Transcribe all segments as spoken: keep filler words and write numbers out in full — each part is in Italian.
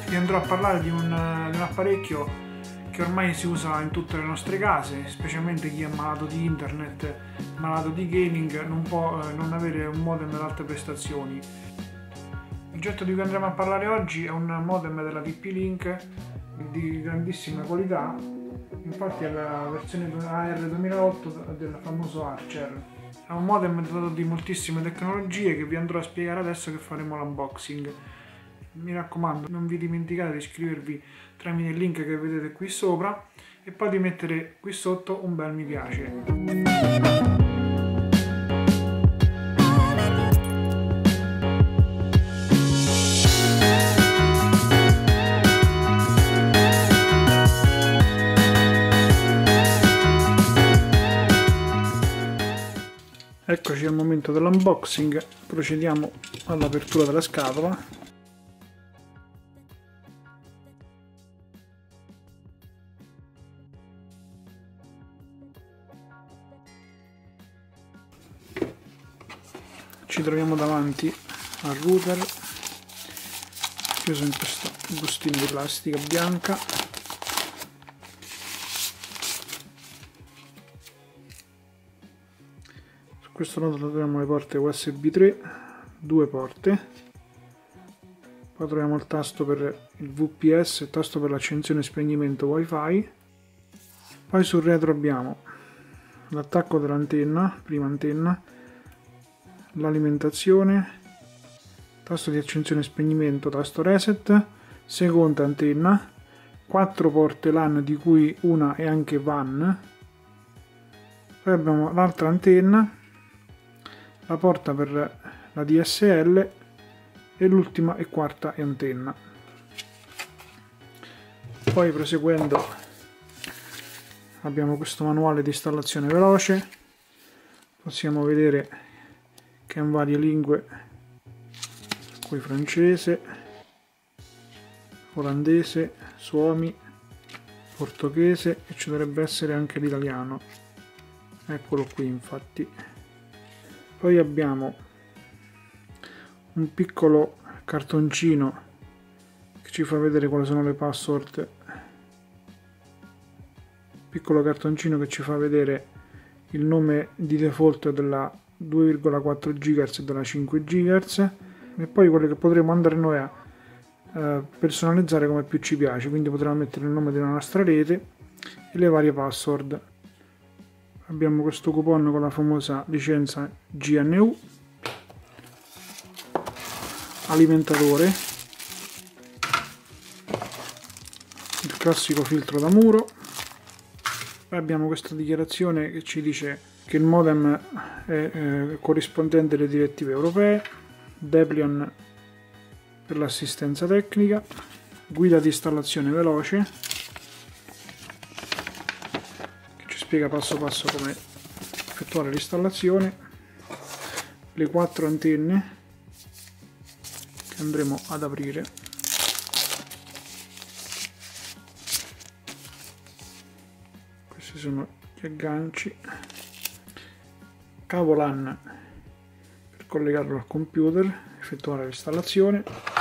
vi andrò a parlare di un, di un apparecchio che ormai si usa in tutte le nostre case, specialmente chi è malato di internet, malato di gaming, non può eh, non avere un modem ad alte prestazioni. L'oggetto di cui andremo a parlare oggi è un modem della T P-Link di grandissima qualità, infatti è la versione A R duemilaotto del famoso Archer. È un modem dotato di moltissime tecnologie che vi andrò a spiegare adesso che faremo l'unboxing. Mi raccomando, non vi dimenticate di iscrivervi tramite il link che vedete qui sopra e poi di mettere qui sotto un bel mi piace. Eccoci al momento dell'unboxing, procediamo all'apertura della scatola. Ci troviamo davanti al router chiuso in questo bustino di plastica bianca. Su questo lato troviamo le porte U S B tre, due porte, poi troviamo il tasto per il V P S, il tasto per l'accensione e spegnimento Wi-Fi. Poi sul retro abbiamo l'attacco dell'antenna, prima antenna, l'alimentazione, tasto di accensione e spegnimento, tasto reset, seconda antenna, quattro porte LAN di cui una è anche WAN, poi abbiamo l'altra antenna, la porta per la D S L e l'ultima e quarta antenna. Poi proseguendo abbiamo questo manuale di installazione veloce, possiamo vedere che in varie lingue, qui francese, olandese, suomi, portoghese e ci dovrebbe essere anche l'italiano, eccolo qui infatti. Poi abbiamo un piccolo cartoncino che ci fa vedere quali sono le password, piccolo cartoncino che ci fa vedere il nome di default della due virgola quattro gigahertz e della cinque gigahertz e poi quelle che potremo andare noi a eh, personalizzare come più ci piace, quindi potremo mettere il nome della nostra rete e le varie password. Abbiamo questo coupon con la famosa licenza G N U, alimentatore, il classico filtro da muro, poi abbiamo questa dichiarazione che ci dice che il modem è eh, corrispondente alle direttive europee, Deplion per l'assistenza tecnica, guida di installazione veloce che ci spiega passo passo come effettuare l'installazione, le quattro antenne che andremo ad aprire, questi sono gli agganci, cavo LAN per collegarlo al computer, effettuare l'installazione,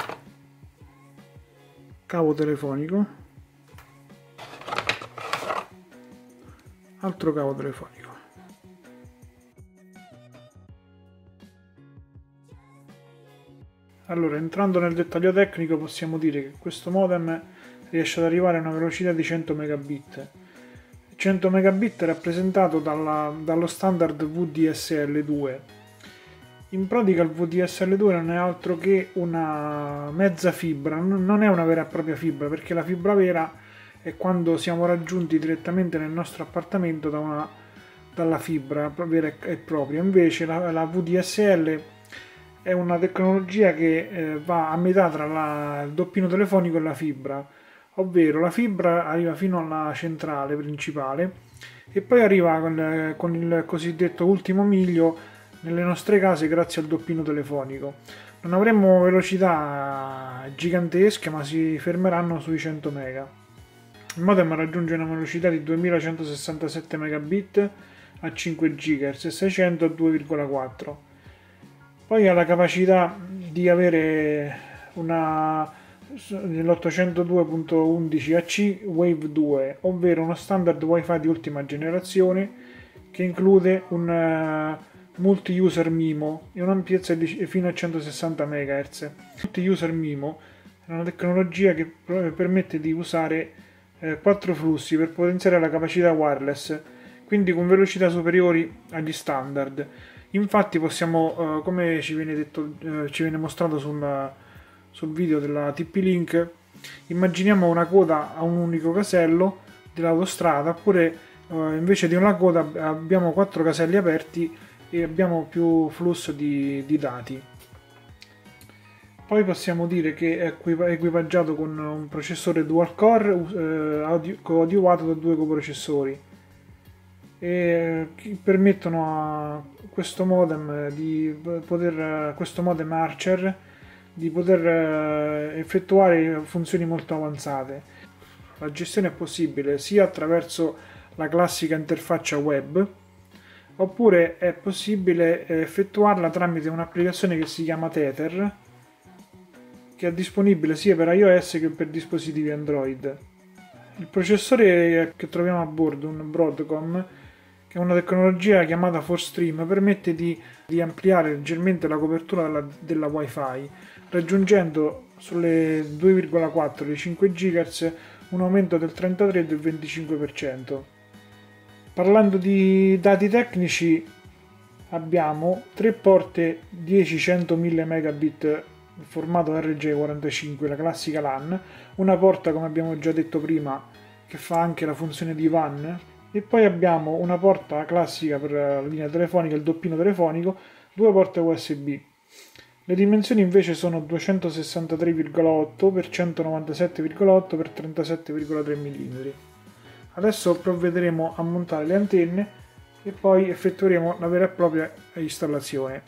cavo telefonico, altro cavo telefonico. Allora, entrando nel dettaglio tecnico, possiamo dire che questo modem riesce ad arrivare a una velocità di cento megabit. cento megabit è rappresentato dalla, dallo standard V D S L due. In pratica il V D S L due non è altro che una mezza fibra, non è una vera e propria fibra, perché la fibra vera è quando siamo raggiunti direttamente nel nostro appartamento da una, dalla fibra vera e propria. Invece la, la V D S L è una tecnologia che eh, va a metà tra la, il doppino telefonico e la fibra, ovvero la fibra arriva fino alla centrale principale e poi arriva con, con il cosiddetto ultimo miglio nelle nostre case grazie al doppino telefonico. Non avremo velocità gigantesche, ma si fermeranno sui cento mega. Il modem raggiunge una velocità di duemilacentosessantasette megabit a cinque gigahertz e seicento a due virgola quattro. Poi ha la capacità di avere una nell'ottocentodue punto undici A C Wave due, ovvero uno standard Wi-Fi di ultima generazione che include un uh, multi-user MIMO e un'ampiezza di fino a centosessanta megahertz. Multi-user MIMO è una tecnologia che permette di usare eh, quattro flussi per potenziare la capacità wireless, quindi con velocità superiori agli standard. Infatti possiamo, uh, come ci viene detto, uh, ci viene mostrato sul, sul video della T P-Link, immaginiamo una coda a un unico casello dell'autostrada, oppure uh, invece di una coda abbiamo quattro caselli aperti e abbiamo più flusso di, di dati. Poi possiamo dire che è equipaggiato con un processore dual core uh, audio, coadiuvato da due coprocessori, e che permettono a questo modem di poter questo modem Archer di poter effettuare funzioni molto avanzate. La gestione è possibile sia attraverso la classica interfaccia web, oppure è possibile effettuarla tramite un'applicazione che si chiama Tether, che è disponibile sia per iOS che per dispositivi Android. Il processore che troviamo a bordo, un Broadcom, che è una tecnologia chiamata four stream, permette di, di ampliare leggermente la copertura della, della Wi-Fi, raggiungendo sulle due virgola quattro dei cinque gigahertz un aumento del trentatré e del venticinque per cento. Parlando di dati tecnici, abbiamo tre porte dieci cento mille megabit formato R J quarantacinque, la classica LAN, una porta, come abbiamo già detto prima, che fa anche la funzione di WAN, e poi abbiamo una porta classica per la linea telefonica, il doppino telefonico, due porte U S B. Le dimensioni invece sono duecentosessantatré virgola otto per centonovantasette virgola otto per trentasette virgola tre millimetri. Adesso provvederemo a montare le antenne e poi effettueremo la vera e propria installazione.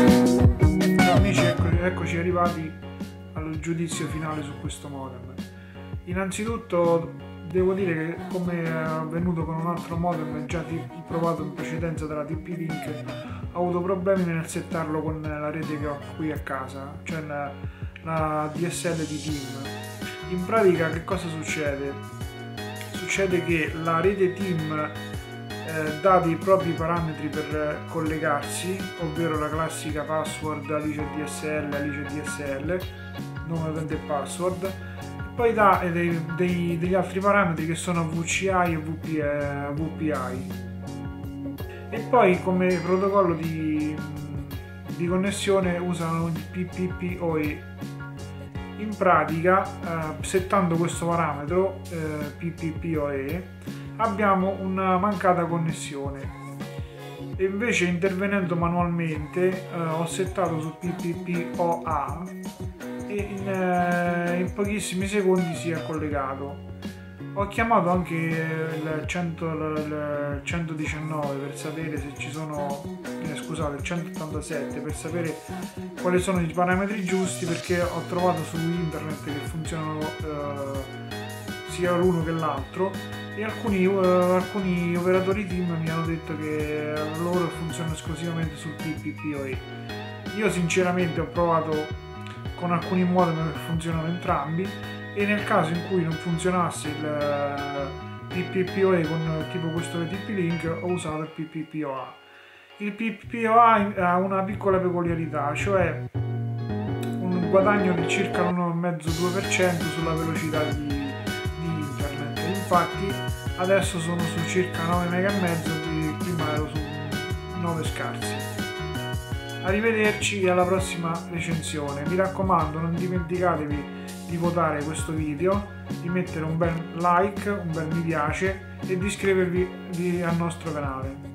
Eccoci arrivati al giudizio finale su questo modem. Innanzitutto devo dire che, come è avvenuto con un altro modem già provato in precedenza dalla T P-Link, ho avuto problemi nel settarlo con la rete che ho qui a casa, cioè la, la D S L di TIM. In pratica che cosa succede? Succede che la rete TIM eh, dà dei propri parametri per collegarsi, ovvero la classica password Alice D S L, Alice D S L, nome utente e password. Poi dà dei, dei, degli altri parametri che sono V C I e V P I. E poi come protocollo di, di connessione usano il P P P O E. In pratica, eh, settando questo parametro eh, P P P O E, abbiamo una mancata connessione. E invece, intervenendo manualmente, eh, ho settato su P P P O A e in, eh, in pochissimi secondi si è collegato. Ho chiamato anche il, cento, il centodiciannove per sapere se ci sono, eh, scusate, il centottantasette per sapere quali sono i parametri giusti, perché ho trovato su internet che funzionano eh, sia l'uno che l'altro, e alcuni, eh, alcuni operatori TIM mi hanno detto che loro funzionano esclusivamente sul P P P O E. Io sinceramente ho provato con alcuni modem che funzionano entrambi, e nel caso in cui non funzionasse il P P P O E con tipo questo T P-Link ho usato il P P P O A. Il P P P O A ha una piccola peculiarità, cioè un guadagno di circa l'uno virgola cinque due per cento sulla velocità di, di internet. Infatti adesso sono su circa nove mega e mezzo, di prima ero su nove scarsi. Arrivederci e alla prossima recensione. Mi raccomando, non dimenticatevi di votare questo video, di mettere un bel like, un bel mi piace e di iscrivervi al nostro canale.